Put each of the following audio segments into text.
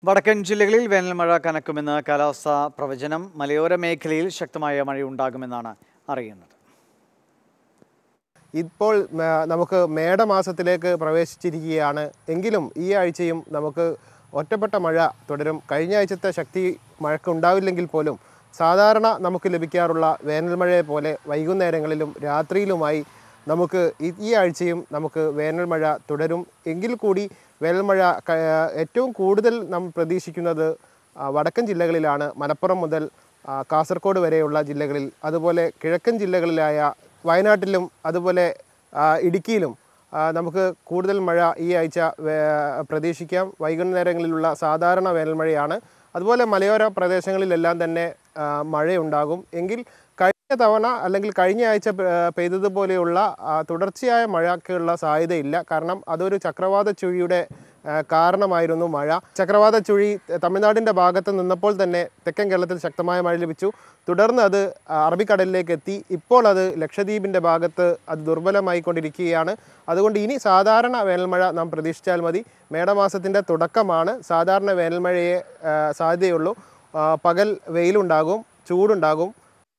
വടക്കൻ ജില്ലകളിൽ വേനൽ മഴ കനക്കുമെന്ന് കാലാവസ്ഥാ പ്രവചനം. മലയോര മേഖലയിൽ ശക്തമായ മഴയുണ്ടാകുമെന്നാണ് അറിയുന്നത്. ഇപ്പോൾ നമുക്ക് മേടമാസത്തിലേക്ക് പ്രവേശിച്ചിരിക്കുകയാണ്. എങ്കിലും ഈ ആഴ്ചയും നമുക്ക് ഒറ്റപ്പെട്ട മഴ തുടരും. കഴിഞ്ഞ ആഴ്ചത്തെ ശക്തി മഴയ്ക്ക് ഉണ്ടാവില്ലെങ്കിൽ പോലും സാധാരണ നമുക്ക് ലഭിക്കാറുള്ള വേനൽ മഴയെ പോലെ വൈകുന്നേരങ്ങളിലും രാത്രിയിലുമായി നമുക്ക് ഈ ആഴ്ചയും നമുക്ക് വേനൽ മഴ തുടരും. എങ്കിൽ കൂടി വേനൽ മഴ ഏറ്റവും കൂടുതൽ നാം പ്രതീക്ഷിക്കുന്നത് വടക്കൻ ജില്ലകളിലാണ്. മലപ്പുറം മുതൽ കാസർഗോഡ് വരെയുള്ള ജില്ലകളിൽ, അതുപോലെ കിഴക്കൻ ജില്ലകളിലായ വയനാട്ടിലും അതുപോലെ ഇടുക്കിയിലും നമുക്ക് കൂടുതൽ മഴ ഈ ആഴ്ച പ്രതീക്ഷിക്കാം. വൈകുന്നേരങ്ങളിലുള്ള സാധാരണ വേനൽ മഴയാണ്. അതുപോലെ മലയോര പ്രദേശങ്ങളിലെല്ലാം തന്നെ മഴയുണ്ടാകും. എങ്കിൽ കഴിഞ്ഞ തവണ അല്ലെങ്കിൽ കഴിഞ്ഞ ആഴ്ച പെയ്തതുപോലെയുള്ള തുടർച്ചയായ മഴയ്ക്കുള്ള സാധ്യതയില്ല. കാരണം അതൊരു ചക്രവാത ചുഴിയുടെ കാരണമായിരുന്നു മഴ. ചക്രവാത ചുഴി തമിഴ്നാടിൻ്റെ ഭാഗത്ത് നിന്നപ്പോൾ തന്നെ തെക്കൻ കേരളത്തിൽ ശക്തമായ മഴ ലഭിച്ചു. തുടർന്ന് അത് അറബിക്കടലിലേക്ക് എത്തി. ഇപ്പോൾ അത് ലക്ഷദ്വീപിൻ്റെ ഭാഗത്ത് അത് ദുർബലമായിക്കൊണ്ടിരിക്കുകയാണ്. അതുകൊണ്ട് ഇനി സാധാരണ വേനൽമഴ നാം പ്രതീക്ഷിച്ചാൽ മതി. മേടമാസത്തിൻ്റെ തുടക്കമാണ്. സാധാരണ വേനൽമഴയെ സാധ്യതയുള്ളൂ. പകൽ വെയിലുണ്ടാകും, ചൂടുണ്ടാകും.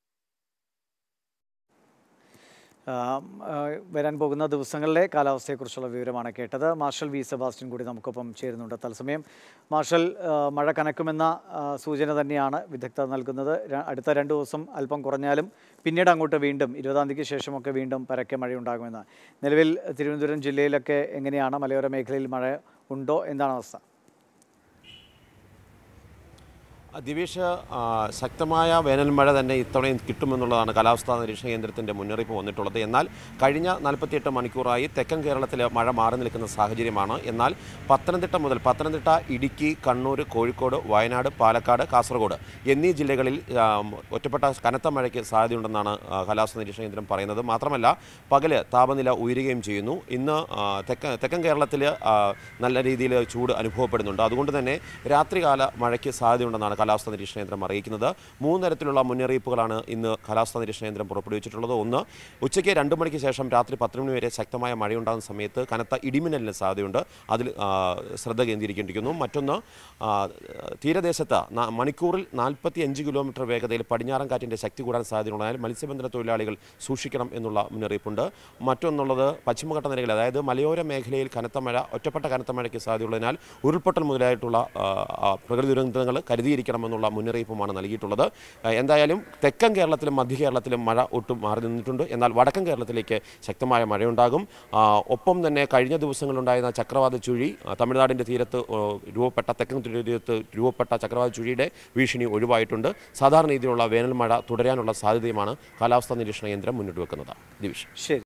വരാൻ പോകുന്ന ദിവസങ്ങളിലെ കാലാവസ്ഥയെക്കുറിച്ചുള്ള വിവരമാണ് കേട്ടത്. മാർഷൽ വി സെബാസ്റ്റ്യൻ കൂടി നമുക്കൊപ്പം ചേരുന്നുണ്ട് തത്സമയം. മാർഷൽ, മഴ കനക്കുമെന്ന സൂചന തന്നെയാണ് വിദഗ്ധർ നൽകുന്നത്. അടുത്ത 2 ദിവസം അല്പം കുറഞ്ഞാലും പിന്നീട് അങ്ങോട്ട് വീണ്ടും 20-ാം തീയതിക്ക് ശേഷമൊക്കെ വീണ്ടും പരക്കെ മഴയുണ്ടാകുമെന്ന്. നിലവിൽ തിരുവനന്തപുരം ജില്ലയിലൊക്കെ എങ്ങനെയാണ്? മലയോര മേഖലയിൽ മഴ ഉണ്ടോ? എന്താണ് അവസ്ഥ? ദിവേഷ്, ശക്തമായ വേനൽ മഴ തന്നെ ഇത്തവണയും കിട്ടുമെന്നുള്ളതാണ് കാലാവസ്ഥാ നിരീക്ഷണ കേന്ദ്രത്തിൻ്റെ മുന്നറിയിപ്പ് വന്നിട്ടുള്ളത്. എന്നാൽ കഴിഞ്ഞ 48 മണിക്കൂറായി തെക്കൻ കേരളത്തിൽ മഴ മാറി നിൽക്കുന്ന സാഹചര്യമാണ്. എന്നാൽ പത്തനംതിട്ട, ഇടുക്കി, കണ്ണൂർ, കോഴിക്കോട്, വയനാട്, പാലക്കാട്, കാസർഗോഡ് എന്നീ ജില്ലകളിൽ ഒറ്റപ്പെട്ട കനത്ത മഴയ്ക്ക് സാധ്യതയുണ്ടെന്നാണ് കാലാവസ്ഥാ നിരീക്ഷണ കേന്ദ്രം പറയുന്നത്. മാത്രമല്ല പകല് താപനില ഉയരുകയും ചെയ്യുന്നു. ഇന്ന് തെക്കൻ കേരളത്തിൽ നല്ല രീതിയിൽ ചൂട് അനുഭവപ്പെടുന്നുണ്ട്. അതുകൊണ്ട് തന്നെ രാത്രികാല മഴയ്ക്ക് സാധ്യതയുണ്ടെന്നാണ് കാലാവസ്ഥാ നിരീക്ഷണ കേന്ദ്രം അറിയിക്കുന്നത്. 3 തരത്തിലുള്ള മുന്നറിയിപ്പുകളാണ് ഇന്ന് കാലാവസ്ഥാ നിരീക്ഷണ കേന്ദ്രം പുറപ്പെടുവിച്ചിട്ടുള്ളത്. ഒന്ന്, ഉച്ചയ്ക്ക് 2 മണിക്ക് ശേഷം രാത്രി 10 മണി വരെ ശക്തമായ മഴയുണ്ടാകുന്ന സമയത്ത് കനത്ത ഇടിമിന്നലിന് സാധ്യതയുണ്ട്. അതിൽ ശ്രദ്ധ കേന്ദ്രീകരിക്കേണ്ടിയിരിക്കുന്നു. മറ്റൊന്ന്, തീരദേശത്ത് മണിക്കൂറിൽ 45 കിലോമീറ്റർ വേഗതയിൽ പടിഞ്ഞാറൻ കാറ്റിൻ്റെ ശക്തി കൂടാൻ സാധ്യതയുള്ളതിനാൽ മത്സ്യബന്ധന തൊഴിലാളികൾ സൂക്ഷിക്കണം എന്നുള്ള മുന്നറിയിപ്പുണ്ട്. മറ്റൊന്നുള്ളത്, പശ്ചിമഘട്ട നിരകളിൽ, അതായത് മലയോര മേഖലയിൽ ഒറ്റപ്പെട്ട കനത്ത മഴയ്ക്ക് സാധ്യതയുള്ളതിനാൽ ഉരുൾപൊട്ടൽ മുതലായിട്ടുള്ള പ്രകൃതി ദുരന്തങ്ങൾ കരുതിയിരിക്കണം എന്നുള്ള മുന്നറിയിപ്പുമാണ് നൽകിയിട്ടുള്ളത്. എന്തായാലും തെക്കൻ കേരളത്തിലും മധ്യ കേരളത്തിലും മഴ ഒട്ടും മാറി നിന്നിട്ടുണ്ട്. എന്നാൽ വടക്കൻ കേരളത്തിലേക്ക് ശക്തമായ മഴയുണ്ടാകും. ഒപ്പം തന്നെ കഴിഞ്ഞ ദിവസങ്ങളുണ്ടായിരുന്ന ചക്രവാത ചുഴി, തമിഴ്നാടിൻ്റെ തീരത്ത് തെക്കൻ തീരത്ത് രൂപപ്പെട്ട ചക്രവാത ചുഴിയുടെ ഭീഷണി ഒഴിവായിട്ടുണ്ട്. സാധാരണ രീതിയിലുള്ള വേനൽ മഴ തുടരാനുള്ള സാധ്യതയുമാണ് കാലാവസ്ഥാ നിരീക്ഷണ കേന്ദ്രം മുന്നോട്ട് വെക്കുന്നത്. ദിവിഷ്.